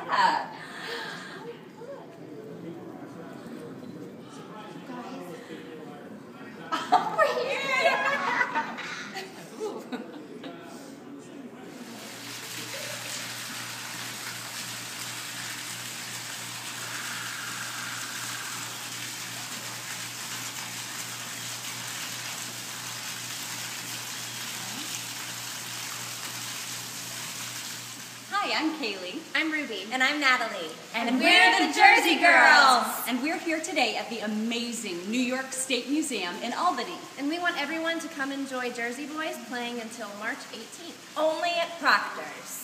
Yeah. Over here. Hi, I'm Kaylee. I'm Ruby. And I'm Natalie. And we're the Jersey Girls. And we're here today at the amazing New York State Museum in Albany. And we want everyone to come enjoy Jersey Boys playing until March 18th. Only at Proctor's.